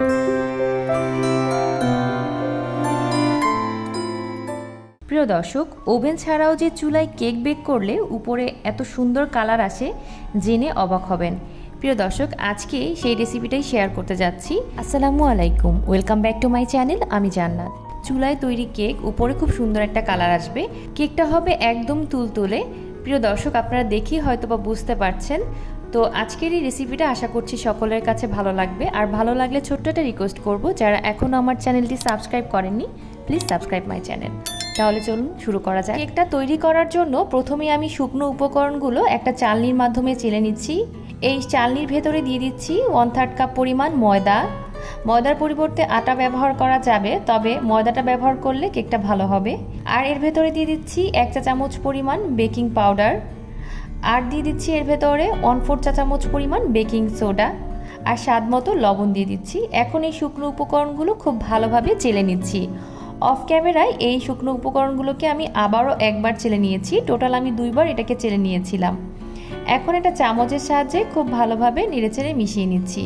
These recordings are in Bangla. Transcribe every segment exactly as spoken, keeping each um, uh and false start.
প্রিয় দর্শক, ওভেন ছাড়াও যে চুলায় কেক বেক করলে উপরে এত সুন্দর কালার আসে জেনে অবাক হবেন। প্রিয় দর্শক, আজকে সেই রেসিপিটাই শেয়ার করতে যাচ্ছি। আসসালামু আলাইকুম, welcome back to my channel. আমি জান্নাত। চুলায় তৈরি কেক, উপরে খুব সুন্দর একটা কালার আসবে। কেকটা হবে একদম তুলতুলে। প্রিয় দর্শক, আপনারা দেখেই হয়তো বা বুঝতে পারছেন। তো আজকের এই রেসিপিটা আশা করছি সকলের কাছে ভালো লাগবে। আর ভালো লাগলে ছোট্ট একটা রিকোয়েস্ট করব, যারা এখনও আমার চ্যানেলটি সাবস্ক্রাইব করেননি, প্লিজ সাবস্ক্রাইব মাই চ্যানেল। তাহলে চলুন শুরু করা যাক। কেকটা তৈরি করার জন্য প্রথমে আমি শুকনো উপকরণগুলো একটা চালনির মাধ্যমে চেলে নিচ্ছি। এই চালনির ভেতরে দিয়ে দিচ্ছি ওয়ান থার্ড কাপ পরিমাণ ময়দা। ময়দার পরিবর্তে আটা ব্যবহার করা যাবে, তবে ময়দাটা ব্যবহার করলে কেকটা ভালো হবে। আর এর ভেতরে দিয়ে দিচ্ছি এক চা চামচ পরিমাণ বেকিং পাউডার। আর দিয়ে দিচ্ছি এর ভেতরে ওয়ান ফোর চা চামচ পরিমাণ বেকিং সোডা। আর স্বাদ মতো লবণ দিয়ে দিচ্ছি। এখন এই শুকনো উপকরণগুলো খুব ভালোভাবে চেলে নিচ্ছি। অফ ক্যামেরায় এই শুকনো উপকরণগুলোকে আমি আবারও একবার চেলে নিয়েছি। টোটাল আমি দুইবার এটাকে চেলে নিয়েছিলাম। এখন এটা চামচের সাহায্যে খুব ভালোভাবে নেড়েচেড়ে মিশিয়ে নিচ্ছি।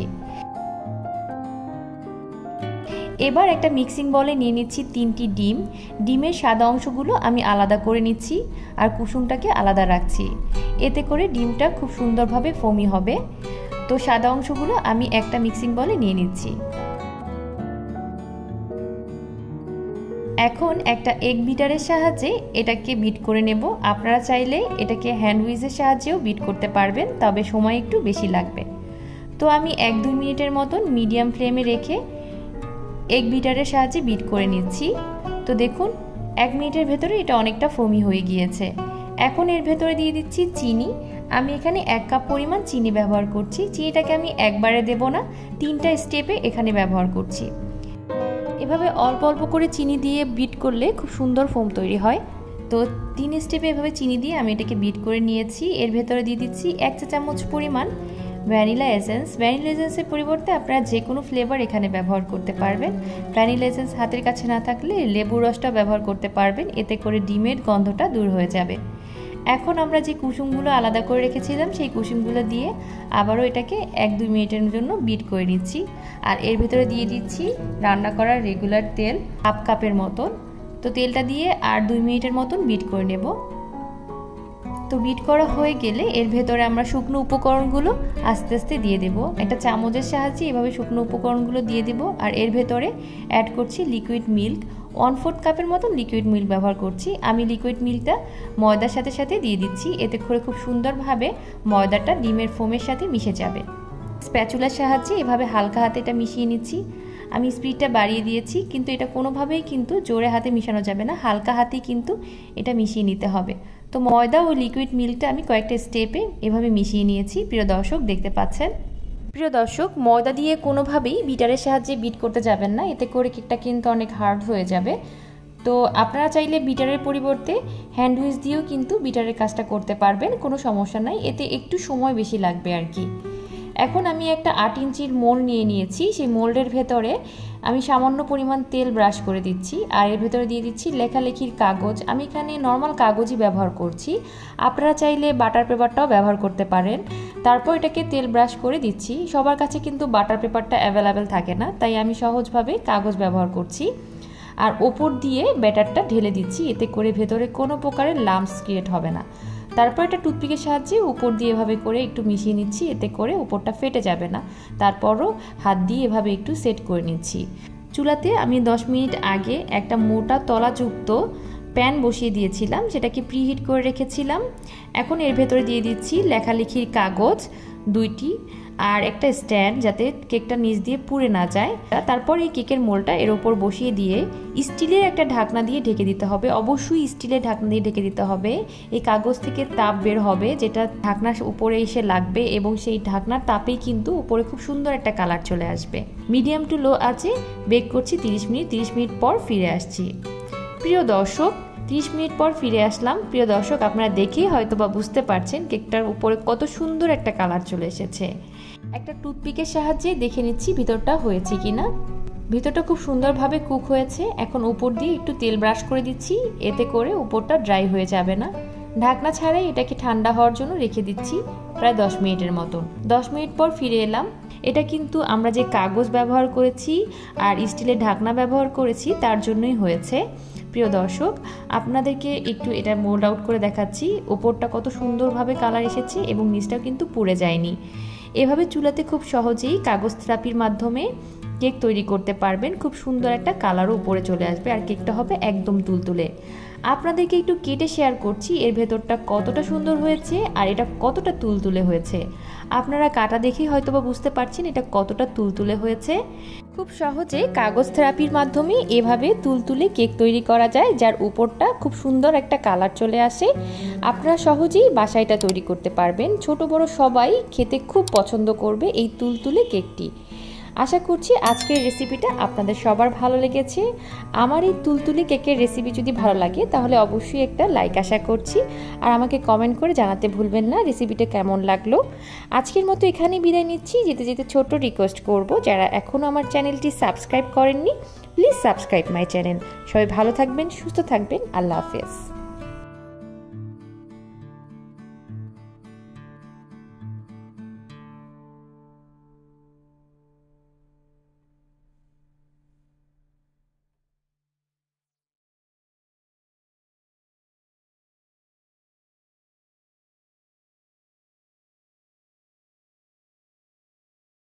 এবার একটা মিক্সিং বলে নিয়ে নিচ্ছি তিনটি ডিম। ডিমের সাদা অংশগুলো আমি আলাদা করে নিচ্ছি আর কুসুমটাকে আলাদা রাখছি। এতে করে ডিমটা খুব সুন্দরভাবে ফোমি হবে। তো সাদা অংশগুলো আমি একটা মিক্সিং বলে নিয়ে নিচ্ছি। এখন একটা এগ বিটারের সাহায্যে এটাকে বিট করে নেব। আপনারা চাইলে এটাকে হ্যান্ড হুইজের সাহায্যেও বিট করতে পারবেন, তবে সময় একটু বেশি লাগবে। তো আমি এক দুই মিনিটের মতন মিডিয়াম ফ্লেমে রেখে এগ বিটারের সাহায্যে বিট করে নিচ্ছি। তো দেখুন, এক মিনিটের ভেতরে এটা অনেকটা ফোমি হয়ে গিয়েছে। এখন এর ভেতরে দিয়ে দিচ্ছি চিনি। আমি এখানে এক কাপ পরিমাণ চিনি ব্যবহার করছি। চিনিটাকে আমি একবারে দেব না, তিনটা স্টেপে এখানে ব্যবহার করছি। এভাবে অল্প অল্প করে চিনি দিয়ে বিট করলে খুব সুন্দর ফোম তৈরি হয়। তো তিন স্টেপে এভাবে চিনি দিয়ে আমি এটাকে বিট করে নিয়েছি। এর ভেতরে দিয়ে দিচ্ছি এক চা চামচ পরিমাণ ভ্যানিলা এসেন্স। ভ্যানিলা এসেন্সের পরিবর্তে আপনারা যে কোনো ফ্লেভার এখানে ব্যবহার করতে পারবেন। ভ্যানিলা এসেন্স হাতের কাছে না থাকলে লেবু রসটা ব্যবহার করতে পারবেন, এতে করে ডিমের গন্ধটা দূর হয়ে যাবে। এখন আমরা যে কুসুমগুলো আলাদা করে রেখেছিলাম সেই কুসুমগুলো দিয়ে আবারও এটাকে এক দুই মিনিটের জন্য বিট করে নিচ্ছি। আর এর ভেতরে দিয়ে দিচ্ছি রান্না করার রেগুলার তেল হাফ কাপের মতন। তো তেলটা দিয়ে আর দুই মিনিটের মতন বিট করে নেব। তো বিট করা হয়ে গেলে এর ভেতরে আমরা শুকনো উপকরণগুলো আস্তে আস্তে দিয়ে দেব। একটা চামচের সাহায্যে এভাবে শুকনো উপকরণগুলো দিয়ে দেব। আর এর ভেতরে অ্যাড করছি লিকুইড মিল্ক। ওয়ান ফোর্থ কাপের মতন লিকুইড মিল্ক ব্যবহার করছি। আমি লিকুইড মিল্কটা ময়দার সাথে সাথে দিয়ে দিচ্ছি, এতে করে খুব সুন্দরভাবে ময়দাটা ডিমের ফোমের সাথে মিশে যাবে। স্প্যাচুলার সাহায্যে এভাবে হালকা হাতে এটা মিশিয়ে নিচ্ছি। আমি স্পিডটা বাড়িয়ে দিয়েছি, কিন্তু এটা কোনোভাবেই কিন্তু জোরে হাতে মিশানো যাবে না, হালকা হাতেই কিন্তু এটা মিশিয়ে নিতে হবে। তো ময়দা ও লিকুইড মিল্কটা আমি কয়েকটা স্টেপে এভাবে মিশিয়ে নিয়েছি। প্রিয় দর্শক, দেখতে পাচ্ছেন। প্রিয় দর্শক, ময়দা দিয়ে কোনোভাবেই বিটারের সাহায্যে বিট করতে যাবেন না, এতে করে কেকটা কিন্তু অনেক হার্ড হয়ে যাবে। তো আপনারা চাইলে বিটারের পরিবর্তে হ্যান্ড হুইজ দিয়েও কিন্তু বিটারের কাজটা করতে পারবেন, কোনো সমস্যা নাই। এতে একটু সময় বেশি লাগবে আর কি। এখন আমি একটা আট ইঞ্চির মোল্ড নিয়ে নিয়েছি। সেই মোল্ডের ভেতরে আমি সামান্য পরিমাণ তেল ব্রাশ করে দিচ্ছি। আর এর ভেতরে দিয়ে দিচ্ছি লেখালেখির কাগজ। আমি এখানে নর্মাল কাগজই ব্যবহার করছি, আপনারা চাইলে বাটার পেপারটাও ব্যবহার করতে পারেন। তারপর এটাকে তেল ব্রাশ করে দিচ্ছি। সবার কাছে কিন্তু বাটার পেপারটা অ্যাভেলেবেল থাকে না, তাই আমি সহজভাবে কাগজ ব্যবহার করছি। আর ওপর দিয়ে ব্যাটারটা ঢেলে দিচ্ছি, এতে করে ভেতরে কোনো প্রকারের লাম্পস ক্রিয়েট হবে না। তারপর একটা টুথপিকের সাহায্যে উপর দিয়ে এভাবে করে একটু মিশিয়ে নিচ্ছি, এতে করে উপরটা ফেটে যাবে না। তারপরও হাত দিয়ে এভাবে একটু সেট করে নিচ্ছি। চুলাতে আমি দশ মিনিট আগে একটা মোটা তলাযুক্ত প্যান বসিয়ে দিয়েছিলাম, সেটাকে প্রিহিট করে রেখেছিলাম। এখন এর ভেতরে দিয়ে দিচ্ছি লেখালেখির কাগজ দুইটি আর একটা স্ট্যান্ড, যাতে কেকটা নিচ দিয়ে পুড়ে না যায়। তারপর এই কেকের মোলটা এর ওপর বসিয়ে দিয়ে স্টিলের একটা ঢাকনা দিয়ে ঢেকে দিতে হবে। অবশ্যই স্টিলের ঢাকনা দিয়ে ঢেকে দিতে হবে। এই কাগজ থেকে তাপ বের হবে, যেটা ঢাকনার উপরে এসে লাগবে, এবং সেই ঢাকনার তাপেই কিন্তু উপরে খুব সুন্দর একটা কালার চলে আসবে। মিডিয়াম টু লো আছে বেক করছি তিরিশ মিনিট। তিরিশ মিনিট পর ফিরে আসছি। প্রিয় দর্শক, তিরিশ মিনিট পর ফিরে আসলাম। প্রিয় দর্শক, আপনারা দেখেই হয়তো বা বুঝতে পারছেন কেকটার উপরে কত সুন্দর একটা কালার চলে এসেছে। একটা টুথপিকের সাহায্যে দেখে নিচ্ছি ভিতরটা হয়েছে কিনা। ভিতরটা খুব সুন্দরভাবে কুক হয়েছে। এখন উপর দিয়ে একটু তেল ব্রাশ করে দিচ্ছি, এতে করে উপরটা ড্রাই হয়ে যাবে না। ঢাকনা ছাড়াই এটাকে ঠান্ডা হওয়ার জন্য রেখে দিচ্ছি প্রায় দশ মিনিটের মতন। দশ মিনিট পর ফিরে এলাম। এটা কিন্তু আমরা যে কাগজ ব্যবহার করেছি আর স্টিলের ঢাকনা ব্যবহার করেছি তার জন্যই হয়েছে। প্রিয় দর্শক, আপনাদেরকে একটু এটা মোল্ড আউট করে দেখাচ্ছি। ওপরটা কত সুন্দরভাবে কালার এসেছে এবং নিচটাও কিন্তু পুড়ে যায়নি। এভাবে চুলাতে খুব সহজেই কাগজ থেরাপির মাধ্যমে কেক তৈরি করতে পারবেন। খুব সুন্দর একটা কালারও উপরে চলে আসবে আর কেকটা হবে একদম তুলতুলে। আপনাদেরকে একটু কেটে শেয়ার করছি এর ভেতরটা কতটা সুন্দর হয়েছে আর এটা কতটা তুলতুলে হয়েছে। আপনারা কাটা দেখেই হয়তো বা বুঝতে পারছেন এটা কতটা তুলতুলে হয়েছে। খুব সহজে কাগজ থেরাপির মাধ্যমে এভাবে তুলতুলে কেক তৈরি করা যায়, যার উপরটা খুব সুন্দর একটা কালার চলে আসে। আপনারা সহজেই বাসায় এটা তৈরি করতে পারবেন। ছোট বড় সবাই খেতে খুব পছন্দ করবে এই তুলতুলে কেকটি। আশা করছি আজকের রেসিপিটা আপনাদের সবার ভালো লেগেছে। আমার এই তুলতুলে কেকের রেসিপি যদি ভালো লাগে তাহলে অবশ্যই একটা লাইক আশা করছি, আর আমাকে কমেন্ট করে জানাতে ভুলবেন না রেসিপিটা কেমন লাগলো। আজকের মতো এখানেই বিদায় নিচ্ছি। যেতে যেতে ছোট্ট রিকোয়েস্ট করব, যারা এখনও আমার চ্যানেলটি সাবস্ক্রাইব করেননি প্লিজ সাবস্ক্রাইব মাই চ্যানেল। সবাই ভালো থাকবেন, সুস্থ থাকবেন। আল্লাহ হাফেজ।